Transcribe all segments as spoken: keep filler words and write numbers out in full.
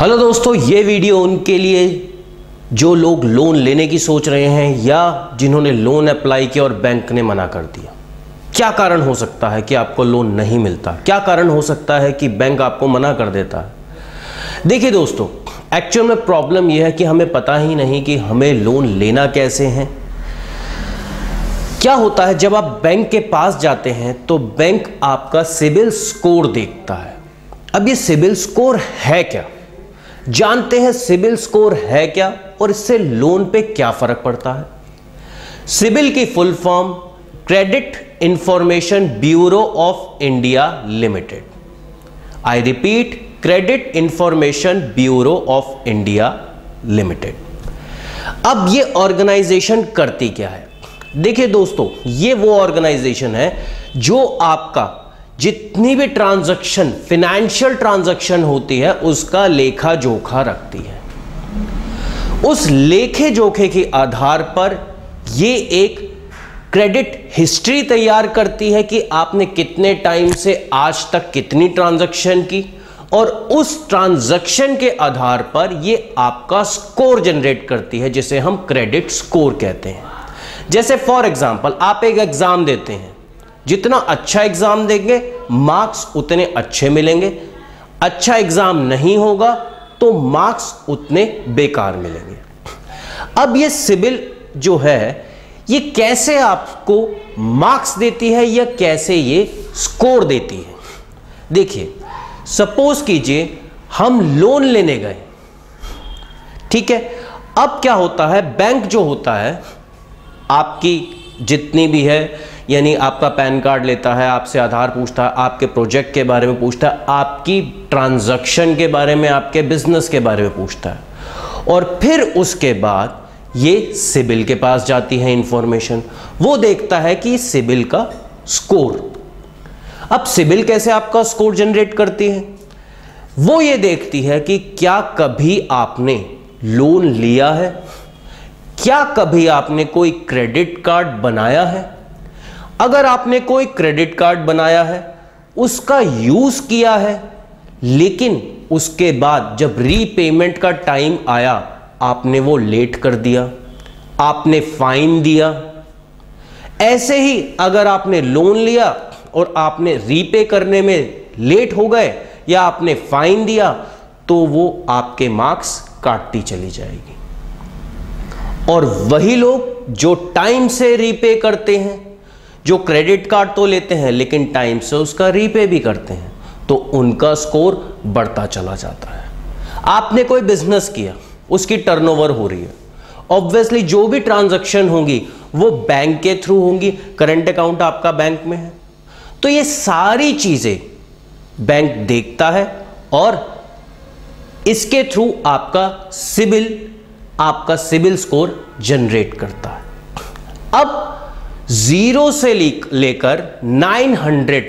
Hello दोस्तों, ये video उनके लिए जो लोग लोन लेने की सोच रहे हैं या जिन्होंने लोन अप्लाई किया और बैंक ने मना कर दिया। क्या कारण हो सकता है कि आपको लोन नहीं मिलता? क्या कारण हो सकता है कि बैंक आपको मना कर देता है? देखिए दोस्तों, एक्चुअल में प्रॉब्लम यह है कि हमें पता ही नहीं कि हमें लोन लेना कैसे है। क्या होता है, जब आप बैंक के पास जाते हैं तो बैंक आपका सिबिल स्कोर देखता है। अब ये सिबिल स्कोर है क्या, जानते हैं सिबिल स्कोर है क्या और इससे लोन पे क्या फर्क पड़ता है। सिबिल की full form credit information bureau of India limited. I repeat, credit information bureau of India limited. अब ये ऑर्गेनाइजेशन करती क्या है? देखिए दोस्तों, ये वो ऑर्गेनाइजेशन है जो आपका जितनी भी ट्रांजैक्शन, फिनेंशियल ट्रांजैक्शन होती है, उसका लेखा जोखा रखती है। उस लेखे जोखे के आधार पर ये एक क्रेडिट हिस्ट्री तैयार करती है कि आपने कितने टाइम से आज तक कितनी ट्रांजैक्शन की, और उस ट्रांजैक्शन के आधार पर ये आपका स्कोर जनरेट करती है, जिसे हम क्रेडिट स्कोर कहते हैं। जैसे फॉर एग्जांपल, आप एक एग्जाम देते हैं, जितना अच्छा एग्जाम देंगे मार्क्स उतने अच्छे मिलेंगे, अच्छा एग्जाम नहीं होगा तो मार्क्स उतने बेकार मिलेंगे। अब ये सिबिल जो है, ये कैसे आपको मार्क्स देती है या कैसे ये स्कोर देती है? देखिए, सपोज कीजिए हम लोन लेने गए, ठीक है। अब क्या होता है, बैंक जो होता है आपकी जितनी भी है, यानी आपका पैन कार्ड लेता है, आपसे आधार पूछता है, आपके प्रोजेक्ट के बारे में पूछता है, आपकी ट्रांजैक्शन के बारे में, आपके बिजनेस के बारे में पूछता है, और फिर उसके बाद ये सिबिल के पास जाती है इंफॉर्मेशन। वो देखता है कि सिबिल का स्कोर। अब सिबिल कैसे आपका स्कोर जनरेट करती है? वो ये देखती है कि क्या कभी आपने लोन लिया है, क्या कभी आपने कोई क्रेडिट कार्ड बनाया है। अगर आपने कोई क्रेडिट कार्ड बनाया है, उसका यूज किया है, लेकिन उसके बाद जब रीपेमेंट का टाइम आया आपने वो लेट कर दिया, आपने फाइन दिया। ऐसे ही अगर आपने लोन लिया और आपने रीपे करने में लेट हो गए या आपने फाइन दिया, तो वो आपके मार्क्स काटती चली जाएगी। और वही लोग जो टाइम से रीपे करते हैं, जो क्रेडिट कार्ड तो लेते हैं लेकिन टाइम से उसका रीपे भी करते हैं, तो उनका स्कोर बढ़ता चला जाता है। आपने कोई बिजनेस किया, उसकी टर्नओवर हो रही है, ऑब्वियसली जो भी ट्रांजैक्शन होंगी वो बैंक के थ्रू होंगी, करंट अकाउंट आपका बैंक में है, तो ये सारी चीजें बैंक देखता है और इसके थ्रू आपका सिबिल आपका सिबिल स्कोर जनरेट करता है। अब जीरो से लेकर नाइन हंड्रेड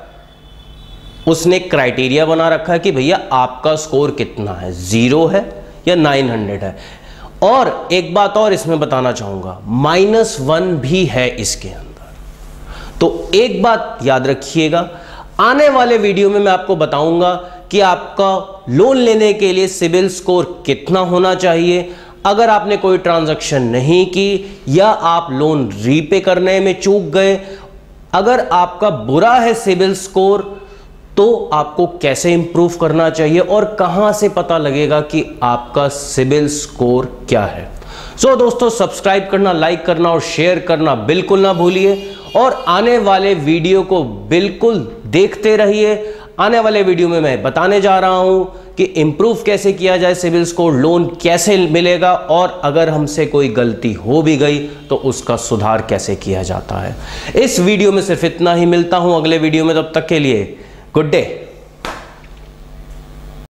तक उसने क्राइटेरिया बना रखा है कि भैया आपका स्कोर कितना है, जीरो है या नाइन हंड्रेड है। और एक बात और इसमें बताना चाहूंगा, माइनस वन भी है इसके अंदर। तो एक बात याद रखिएगा, आने वाले वीडियो में मैं आपको बताऊंगा कि आपका लोन लेने के लिए सिबिल स्कोर कितना होना चाहिए। अगर आपने कोई ट्रांजैक्शन नहीं की या आप लोन रीपे करने में चूक गए, अगर आपका बुरा है सिबिल स्कोर, तो आपको कैसे इंप्रूव करना चाहिए और कहां से पता लगेगा कि आपका सिबिल स्कोर क्या है। सो दोस्तों, सब्सक्राइब करना, लाइक करना और शेयर करना बिल्कुल ना भूलिए, और आने वाले वीडियो को बिल्कुल देखते रहिए। आने वाले वीडियो में मैं बताने जा रहा हूं कि इंप्रूव कैसे किया जाए सिबिल स्कोर, लोन कैसे मिलेगा, और अगर हमसे कोई गलती हो भी गई तो उसका सुधार कैसे किया जाता है। इस वीडियो में सिर्फ इतना ही, मिलता हूं अगले वीडियो में, तब तक के लिए गुड डे।